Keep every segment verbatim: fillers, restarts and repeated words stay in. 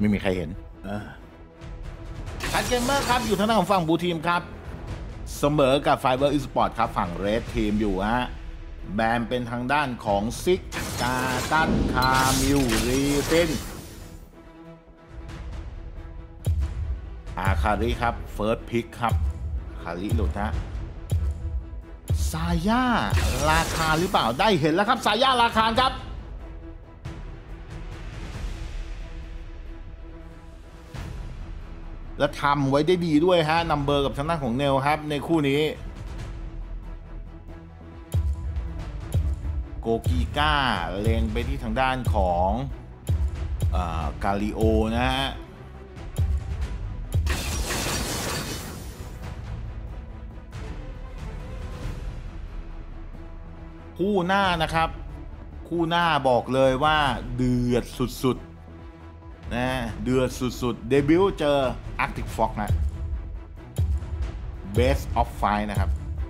ไม่มีใครเห็นคัดเกมเมอร์ครับอยู่ทางด้านของฝั่งบูทีมครับเสมอกับไฟเบอร์อีสปอร์ตครับฝั่งเรดทีมอยู่ฮะแบมเป็นทางด้านของซิกกาตันคามิลรีฟินอาคาริครับเฟิร์สพิกครับคาริหลุดฮะซาย่าราคาหรือเปล่าได้เห็นแล้วครับซาย่าราคาครับและทำไว้ได้ดีด้วยฮะนัมเบอร์กับทางด้านของเนลครับในคู่นี้โกกีก้าเล็งไปที่ทางด้านของกาลิโอนะฮะคู่หน้านะครับคู่หน้าบอกเลยว่าเดือดสุดๆนะเดือดสุดๆเดบิวต์เจอ Arctic Fox นะ Best of Five นะครับ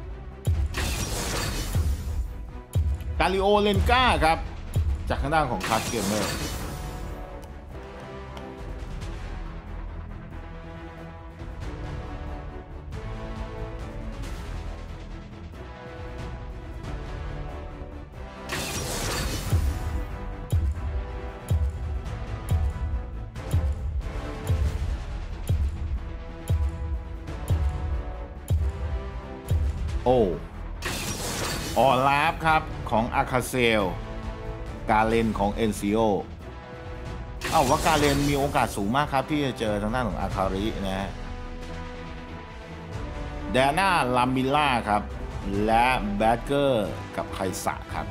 กาลิโอเลนก้าครับจากข้างด้านของคาสเกมเมอร์โอ้ออลาฟครับของอาคาเซลกาเลนของเอ็นซีโอเอ้าว่ากาเลนมีโอกาสสูงมากครับที่จะเจอทางด้านของอาคารินะฮะแดน่าลามิล่าครับและแบดเกอร์กับไคสะครับ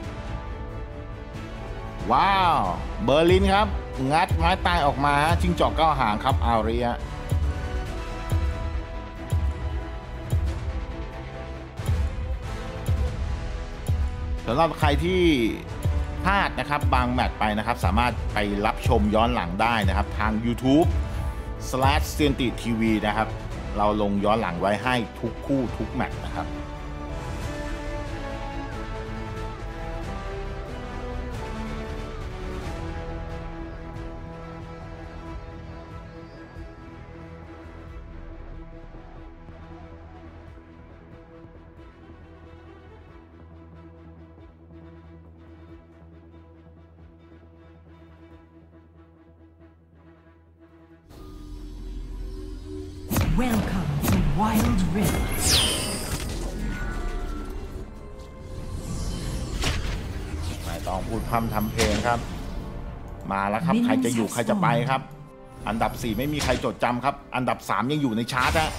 ว้าวเบอร์ลินครับงัดไม้ตายออกมาจิ้งจอกเก้าหางครับอาริยะสำหรับใครที่พลาดนะครับบางแมตช์ไปนะครับสามารถไปรับชมย้อนหลังได้นะครับทาง YouTube สแลช เซียนติ ที วี นะครับเราลงย้อนหลังไว้ให้ทุกคู่ทุกแมตช์นะครับ Welcome to Wild Rift. ไม่ต้องพูดพร่ำทำเพลงครับมาแล้วครับใครจะอยู่ใครจะไปครับอันดับสี่ไม่มีใครจดจำครับอันดับสามยังอยู่ในชาร์ตฮะ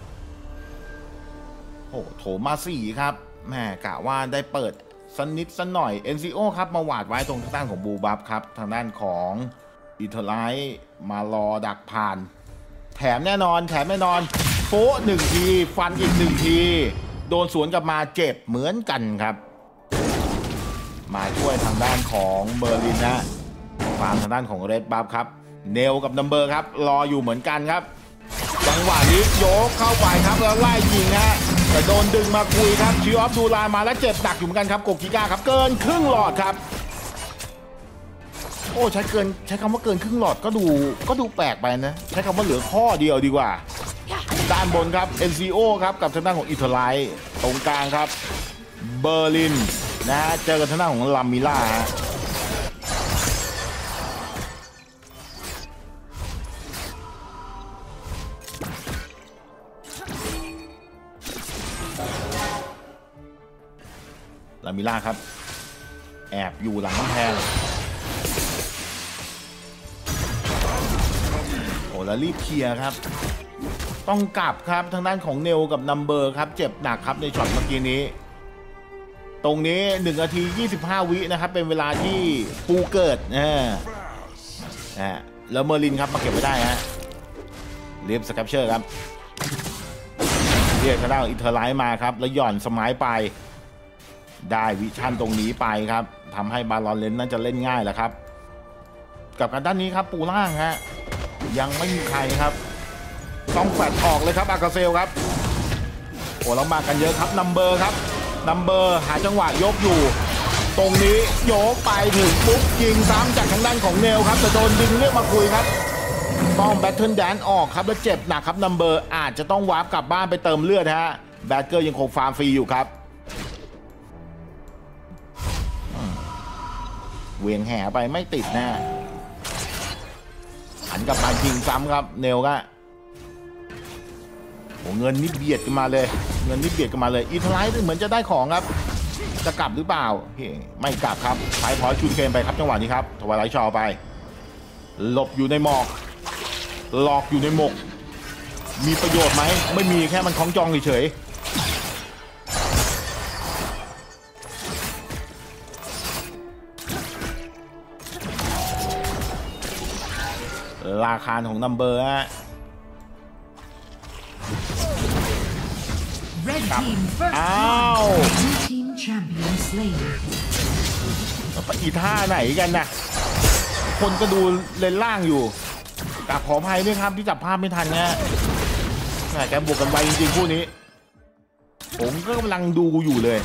โอ้โถมาสี่ครับแม่กะว่าได้เปิดสักนิดสักหน่อย เอ็น ซี โอ ครับมาหวาดไว้ตรงทางด้านของบูบัฟครับทางด้านของอิทไลท์มารอดักผ่านแถมแน่นอนแถมแน่นอนโป๊ะหนึ่งทีฟันอีกหนึ่งทีโดนสวนกลับมาเจ็บเหมือนกันครับมาช่วยทางด้านของเบอร์ลินนะฟาร์มทางด้านของเรดบัฟครับเนลกับนัมเบอร์ครับรออยู่เหมือนกันครับจังหวะนี้โยกเข้าไปครับแล้วไล่ยิงฮะแต่โดนดึงมาคุยครับชิวออฟดูลามาแล้วเจ็บหนักอยู่เหมือนกันครับโกกิก้าครับเกินครึ่งหลอดครับโอ้ใช้เกินใช้คำว่าเกินครึ่งหลอดก็ดูก็ดูแปลกไปนะใช้คำว่าเหลือข้อเดียวดีกว่าด้านบนครับ เอ็น ซี โอ ครับกับทางด้านของอิทไลท์ตรงกลางครับเบอร์ลินนะฮะเจอกันทางด้านของลามิล่าลามิล่าครับแอบอยู่หลังกำแพงโอ้แล้วรีบเคลียร์ครับต้องกลับครับทางด้านของเนลกับนัมเบอร์ครับเจ็บหนักครับในช็อตเมื่อกี้นี้ตรงนี้หนึ่งนาทียี่สิบห้าวินะครับเป็นเวลาที่ปูเกิดนะฮะแล้วเมอร์ลินครับมาเก็บไว้ได้ฮะเรียบสแคปเชอร์ครับเรียกทางด้านอินเทอร์ไลท์มาครับแล้วหย่อนสมัยไปได้วิชั่นตรงนี้ไปครับทำให้บาลอนเลนน่าจะเล่นง่ายแหละครับกับการด้านนี้ครับปูล่างฮะยังไม่มีใครครับต้องแฟดออกเลยครับอากาเซลครับโอ้เรามากันเยอะครับนัมเบอร์ครับนัมเบอร์หาจังหวะยกอยู่ตรงนี้โยกไปถึงปุ๊บยิงซ้ำจากทางด้านของเนลครับแต่โดนดึงเรียกมาคุยครับป้อมแบทเทิลแดนออกครับแล้วเจ็บหนักครับนัมเบอร์อาจจะต้องวาร์ปกลับบ้านไปเติมเลือดฮะแบทเกอร์ยังคงฟาร์มฟรีอยู่ครับเวียงแห่ไปไม่ติดแน่หันกลับมายิงซ้ำครับเนลก็โอ้เงินนิดเบียดกันมาเลยเงินนิดเบียดกันมาเลยอีทไลท์เหมือนจะได้ของครับจะกลับหรือเปล่าไม่กลับครับไปพอชูเคนไปครับจังหวะนี้ครับทวายไลท์ชอไปหลบอยู่ในหมอกหลอกอยู่ในหมกมีประโยชน์ไหมไม่มีแค่มันคล้องจองเฉยราคาของนัมเบอร์ฮะ Red team first อ้าว blood. Blue team champion slain. อีท่าไหนกันนะคนก็ดูเลนล่างอยู่กราบขออภัยด้วยครับที่จับภาพไม่ทันนะแกบวกกันไวจริงๆคู่นี้ผมก็กำลังดูอยู่เลย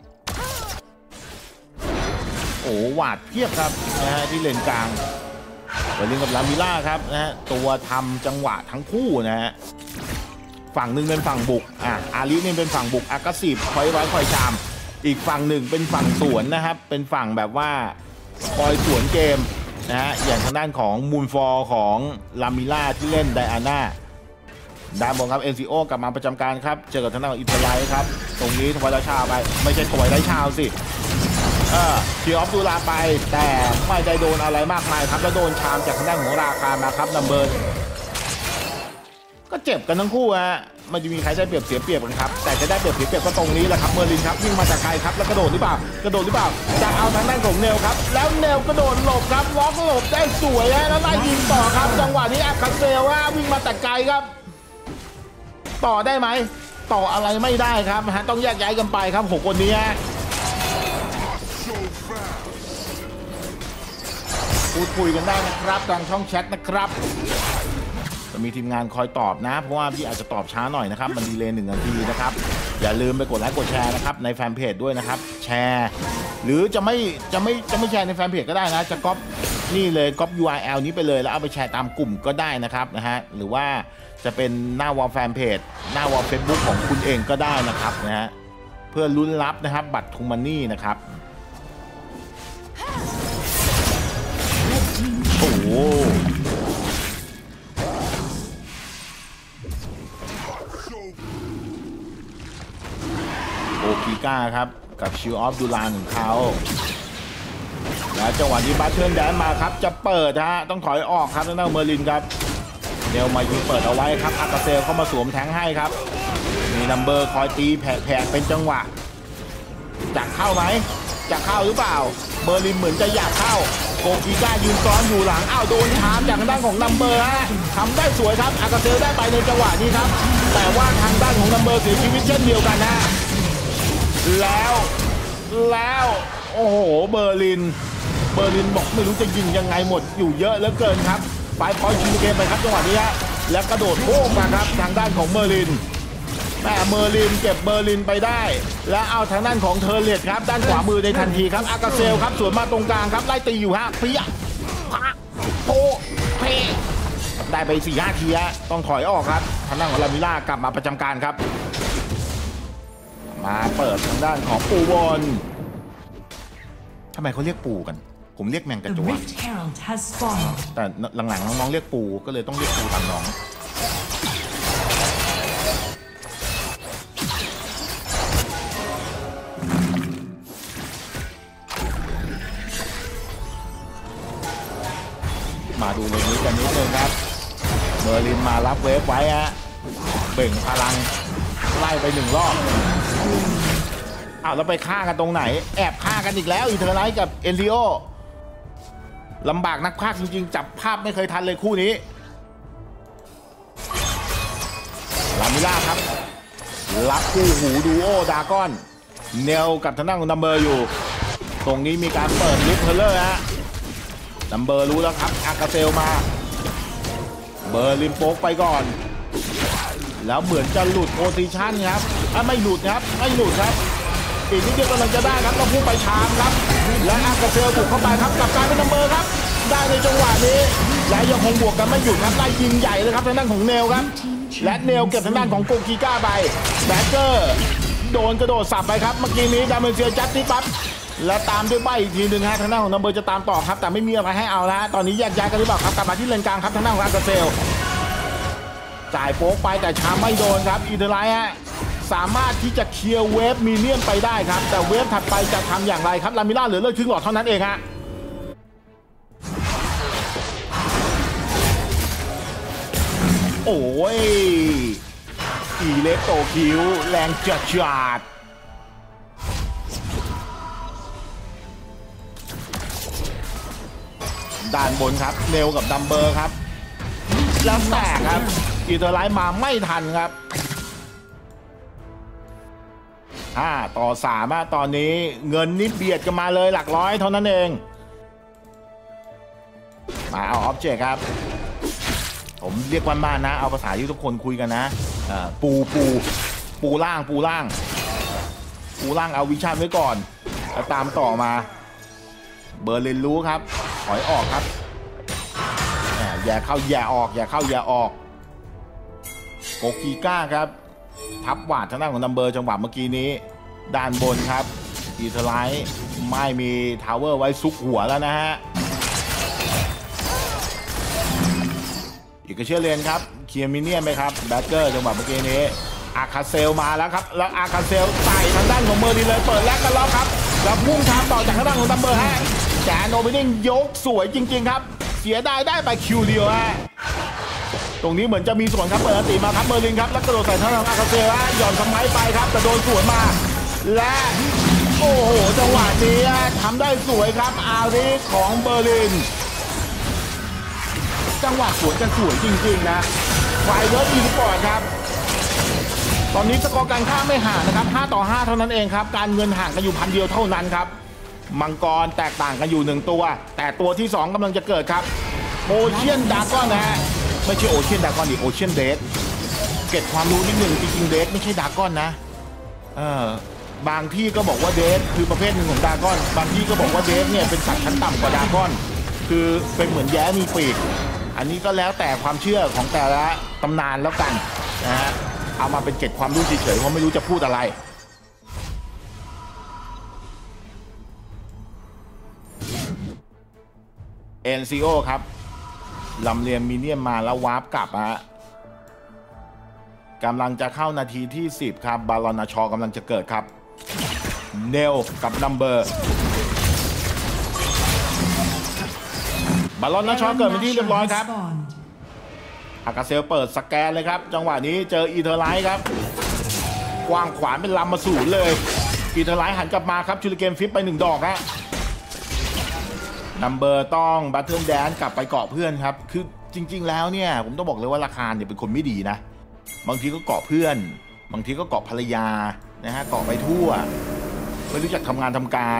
โอ้หวาดเพียบครับนะฮะที่เลนกลางเบอร์ลินกับลามิล่าครับนะฮะตัวทำจังหวะทั้งคู่นะฮะฝั่งหนึ่งเป็นฝั่งบุกอ่ะอารินี่เป็นฝั่งบุกอากาซีฟคอยร้อยคอยชามอีกฝั่งหนึ่งเป็นฝั่งสวนนะครับเป็นฝั่งแบบว่าคอยสวนเกมนะฮะอย่างทางด้านของมูนฟอร์ของลามิล่าที่เล่นไดอาน่าด้านบนครับเอ็นซีโอกลับมาประจำการครับเจอกับทางด้านของอิตาลีครับตรงนี้ถวายไลท์ชาวไปไม่ใช่ถวายไลท์ชาวสิเออคีออฟดูลาไปแต่ไม่ได้โดนอะไรมากมายครับแล้วโดนชามจากทางด้านของราคามาครับนัมเบอร์ก็เจ็บกันทั้งคู่ฮะมันจะมีใครได้เปรียบเสียเปรียบกันครับแต่จะได้เปรียบเสียเปรียบก็ตรงนี้แหละครับเมอร์ลินครับวิ่งมาจากไกลครับแล้วกระโดดหรือเปล่ากระโดดหรือเปล่าจะเอาทางด้านของเนลครับแล้วเนลกระโดดหลบครับล็อกหลบได้สวยฮะแล้วไล่ยิงต่อครับจังหวะนี้อาคาเซลว่าวิ่งมาแต่ไกลครับต่อได้ไหมต่ออะไรไม่ได้ครับฮะต้องแยกย้ายกันไปครับหกคนนี้ฮะพูดคุยกันได้นะครับทางช่องแชทนะครับจะมีทีมงานคอยตอบนะเพราะว่าพี่อาจจะตอบช้าหน่อยนะครับมันดีเลย์หนึ่งนาทีนะครับอย่าลืมไปกดไลค์กดแชร์นะครับในแฟนเพจด้วยนะครับแชร์หรือจะไม่จะไม่จะไม่แชร์ในแฟนเพจก็ได้นะจะก๊อปนี่เลยก๊อป ยู อาร์ แอล นี้ไปเลยแล้วเอาไปแชร์ตามกลุ่มก็ได้นะครับนะฮะหรือว่าจะเป็นหน้าวอลแฟนเพจหน้าวอลเฟซบุ๊กของคุณเองก็ได้นะครับนะฮะเพื่อลุ้นรับนะครับบัตรทูมันนี่นะครับโอ้โหโอกิก้าครับกับชิลออฟดูลาของเขาแล้วจังหวะนี้บัตเทิลแดนมาครับจะเปิดฮะต้องถอยออกครับนั่นเมอร์ลินครับเนลมายิงเปิดเอาไว้ครับอากาเซลเข้ามาสวมแทงให้ครับมีนัมเบอร์คอยตีแผ่ๆเป็นจังหวะจะเข้าไหมจะเข้าหรือเปล่าเมอร์ลินเหมือนจะอยากเข้าโอกิก้ายืนซ้อนอยู่หลังอ้าวโดนชามจากทางด้านของนัมเบอร์ฮะทำได้สวยครับอากาเซลได้ไปในจังหวะนี้ครับแต่ว่าทางด้านของนัมเบอร์เสียชีวิตเช่นเดียวกันนะแล้วแล้วโอ้โหเบอร์ลินเบอร์ลินบอกไม่รู้จะยิงยังไงหมดอยู่เยอะเหลือเกินครับไปพอยชิงเกมไปครับจังหวะนี้ฮะแล้วกระโดดโค้งมาครับทางด้านของเมอร์ลินแม่เมอร์ลินเก็บเบอร์ลินไปได้แล้วเอาทางด้านของเทอร์เลตครับด้านขวามือในทันทีครับอากาเซลครับสวนมาตรงกลางครับไล่ตีอยู่ฮะเพียพะโพเพได้ไปสี่ห้าทีฮะต้องถอยออกครับทางด้านของลามิล่ากลับมาประจำการครับมาเปิดทางด้านของปูบอลทำไมเขาเรียกปูกันผมเรียกแมงกระ The จว Rift Herald has spawned. แต่หลังๆน้องๆเรียกปูก็เลยต้องเรียกปูตามน้องมาดูในนี้กันนิดนึงครับเมอร์ลินมารับเวฟไว้ฮะเบ่งพลังไล่ไปหนึ่งรอบอ้าวแล้วไปฆ่ากันตรงไหนแอบฆ่ากันอีกแล้วอีเทอร์ไลท์กับเอ็นริโอลำบากนักพากย์จริงๆจับภาพไม่เคยทันเลยคู่นี้ลามิล่าครับรับคู่หูดูโอดากอนเนลกับทางด้านของนัมเบอร์อยู่ตรงนี้มีการเปิดลิฟเทอร์เลอร์ฮะนัมเบอร์รู้แล้วครับอากาเซลมาเบอร์ลิมโป๊กไปก่อนแล้วเหมือนจะหลุดโพซิชันครับไม่หลุดครับไม่หลุดครับอีกนิดเดียวกำลังจะได้ครับต้องพุ่งไปชามครับและอากาเซลบุกเข้าไปครับกับการเป็นนัมเบอร์ครับไได้ในจังหวะนี้และยังคงบวกกันไม่หยุดครับไล่ยิงใหญ่เลยครับทางด้านของเนลครับและเนลเก็บทางด้านของโกกิก้าไปแบคเกอร์โดนกระโดดสับไปครับเมื่อกี้นี้ดาเมเซียจัดที่ปั๊บและตามด้วยใบอีกทีหนึ่งฮะทางด้านของนัมเบอร์จะตามต่อครับแต่ไม่มีอะไรให้เอาแล้วตอนนี้แยกย้ายกันหรือเปล่าครับกลับมาที่เลนกลางครับทางด้านของอาร์เกเซลจ่ายโป๊กไปแต่ชาไม่โดนครับอีเทอร์ไลท์ฮะสามารถที่จะเคลียร์เวฟมีเนียนไปได้ครับแต่เวฟถัดไปจะทำอย่างไรครับลามิล่าเหลือเลือดครึ่งหลอดเท่านั้นเองฮะโอ้ยอีเล็กโตคิวแรงจัดจัดด้านบนครับเนลกับดัมเบอร์ครับแล้วแตกครับอีเทอร์ไลท์มาไม่ทันครับห้าต่อสามตอนนี้เงินนิดเบียดกันมาเลยหลักร้อยเท่านั้นเองมาเอาออบเจกต์ครับผมเรียกว่าบ้านนะเอาภาษาที่ทุกคนคุยกันนะปูปูปูล่างปูล่างปูล่างเอาวิชั่นไว้ก่อนแล้วตามต่อมาเบอร์ลินรู้ครับถอยออกครับอย่าเข้าอย่าออกอย่าเข้าอย่าออกโกกีก้าครับทับหวาดทางด้านของนัมเบอร์จังหวะเมื่อกี้นี้ด้านบนครับอีเทอร์ไลท์ไม่มีทาวเวอร์ไว้ซุกหัวแล้วนะฮะอีกเชื่อเลนครับเคียร์มิเนียนไหมครับแบตเกอร์จังหวะเมื่อกี้นี้อาคาเซลมาแล้วครับแล้วอาคาเซลใส่ทางด้านของเมอร์ดีเลยเปิดแลกกันแล้วครับแล้วพุ่งทางต่อจากทางด้านของนัมเบอร์ฮะแจนโอเปนิ่งยกสวยจริงๆครับเสียได้ได้ไปคิวเดียวฮะตรงนี้เหมือนจะมีส่วนครับเปิดอันติมาครับเมอร์ลินครับแล้วกระโดดใส่ทางด้านอาคาเซลฮะหย่อนสมัยไปครับแต่โดนสวนมาและโอ้โหจังหวะนี้ทำได้สวยครับอาริของเบอร์ลินจังหวะสวนกันสวยจริงๆนะไฟเวิร์ดอีสปอร์ตครับตอนนี้สกอร์การฆ่าไม่ห่างนะครับห้าต่อห้าเท่านั้นเองครับการเงินห่างกันอยู่พันเดียวเท่านั้นครับมังกรแตกต่างกันอยู่หนึ่งตัวแต่ตัวที่สองกำลังจะเกิดครับโอเชียนดากอนนะฮะไม่ใช่โอเชียนดากอนดิโอเชียนเดทเก็บความรู้นิดหนึ่งจริงๆเดทไม่ใช่ดากอนนะเออบางที่ก็บอกว่าเดทคือประเภทหนึ่งของดากอนบางที่ก็บอกว่าเดทเนี่ยเป็นสัตว์ชั้นต่ำกว่าดากอนคือเป็นเหมือนแย้มีปีกอันนี้ก็แล้วแต่ความเชื่อของแต่ละตำนานแล้วกันนะฮะเอามาเป็นเก็บความรู้เฉยๆเพราะไม่รู้จะพูดอะไรเอ็นซีโอครับลำเลียงมิเนียมมาแล้ววาร์ปกลับฮะกำลังจะเข้านาทีที่สิบครับบาลอนาชอกำลังจะเกิดครับเนลกับนัมเบอร์บาลอนนาชอเกิดเป็นที่เรียบร้อยครับอากาเซลเปิดสแกนเลยครับจังหวะนี้เจออีเทอร์ไลท์ครับกวางขวานเป็นลำมาสูนเลยอีเทอร์ไลท์หันกลับมาครับชูริเกนฟิปไปหนึ่งดอกฮะนัมเบอร์ต้องบัตเทิลแดนกลับไปเกาะเพื่อนครับคือจริงๆแล้วเนี่ยผมต้องบอกเลยว่าราคาเนี่ยเป็นคนไม่ดีนะบางทีก็เกาะเพื่อนบางทีก็เกาะภรรยานะฮะเกาะไปทั่วไม่รู้จักทำงานทำการ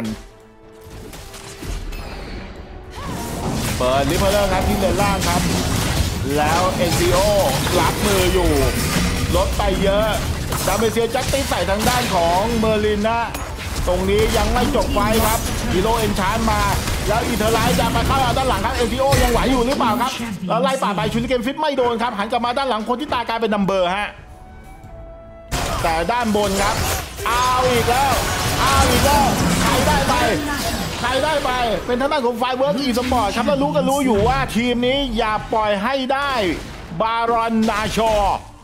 เปิดลิเพอร์เลอร์ครับที่เลนล่างครับแล้ว เอ็น ซี โอ รับมืออยู่ลดไปเยอะดาเมเซียจัตตี้ใส่ทางด้านของเมอร์ลินนะตรงนี้ยังไม่จบไฟครับฮีโร่เอนชานมาแล้วอีเทอร์ไลท์จะมาเข้าด้านหลังครับ เอ็น ซี โอ ยังไหวอยู่หรือเปล่าครับแล้วไล่ป่าไปชุนเกมฟิตไม่โดนครับหันกลับมาด้านหลังคนที่ตายกลายเป็นนัมเบอร์ฮะแต่ด้านบนครับเอาอีกแล้วเอาอีกแล้วใครได้ไปใครได้ไปเป็นทางด้านของไฟเวิร์กอีสปอร์ตครับแล้วรู้กันรู้อยู่ว่าทีมนี้อย่าปล่อยให้ได้บารอนนาชอ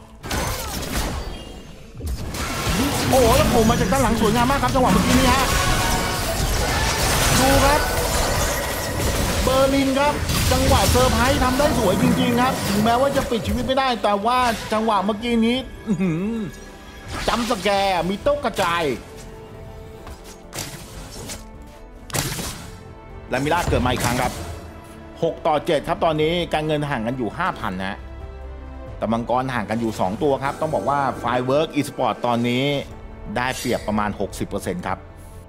โอ้แล้วผมมาจากด้านหลังสวยงามมากครับจังหวะเมื่อกี้นี้ฮะดูครับเบอร์ลินครับจังหวะเซอร์ไพรส์ทำได้สวยจริงๆครับถึงแม้ว่าจะปิดชีวิตไม่ได้แต่ว่าจังหวะเมื่อกี้นี้จำสแกร์มีโต๊ะกระจายและมิลาเกิดมาอีกครั้งครับหกต่อเจ็ดครับตอนนี้การเงินห่างกันอยู่ ห้าพัน นะแต่มังกรห่างกันอยู่สองตัวครับต้องบอกว่า Firework Esport ตอนนี้ได้เปรียบประมาณ หกสิบเปอร์เซ็นต์ ครับ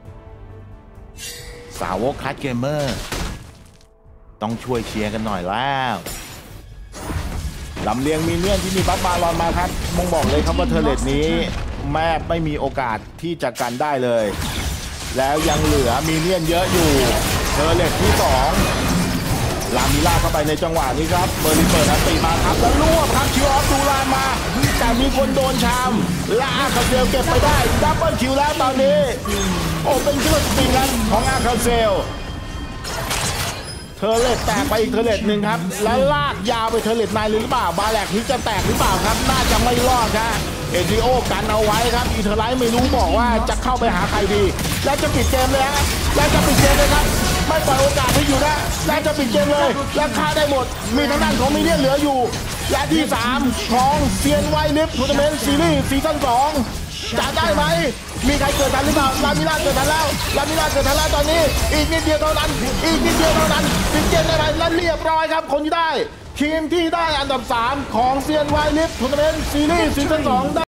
สาวกคัสเกมเมอร์ต้องช่วยเชียร์กันหน่อยแล้วลำเลียงมีเนียนที่มีบัฟบาลอนมาครับมงบอกเลยครับว่าเทอร์เลตนี้แม่ไม่มีโอกาสที่จะกันได้เลยแล้วยังเหลือมีเนียนเยอะอยู่เทอร์เลตที่สองลามิล่าเข้าไปในจังหวะนี้ครับเบอร์ลินเปิดอันตีมาครับแล้วรวบครับคิวออฟดูลานมาแต่มีคนโดนชามและอาคาเซลเก็บไปได้ดับเบิลคิวแล้วตอนนี้โอ้เป็นคิวสปินนั้นของอาคาเซลเทอร์เลตแตกไปอีกเทอร์เลตหนึ่งครับแล้วลากยาวไปเทอร์เลตในหรือเปล่าบาแลกนี้จะแตกหรือเปล่าครับน่าจะไม่รอดครับเอจิโอกันเอาไว้ครับอีเทอร์ไลท์ไม่รู้บอกว่าจะเข้าไปหาใครดีแล้วจะปิดเกมเลยฮะแล้วจะปิดเกมเลยครับไม่ปล่อยโอกาสให้อยู่นะแล้วจะปิดเกมเลยแล้วฆ่าได้หมดมีทางด้านของมิเลียนเหลืออยู่และที่สามของเซียนไวลิฟทัวร์นาเมนต์ซีรีส์ซีซั่นสองจะได้ไหมมีใครเกิดทันหรือเปล่าลามิล่าเกิดทันแล้วลามิล่าเกิดทันแล้วตอนนี้อีกนิดเดียวเท่านั้นอีกนิดเดียวเท่านั้นปิดเกมได้ไหมและเรียบร้อยครับคนที่ได้ทีมที่ได้อันดับสามของเซียนไวลิฟทัวร์นาเมนต์ซีรีส์ซีซั่นสอง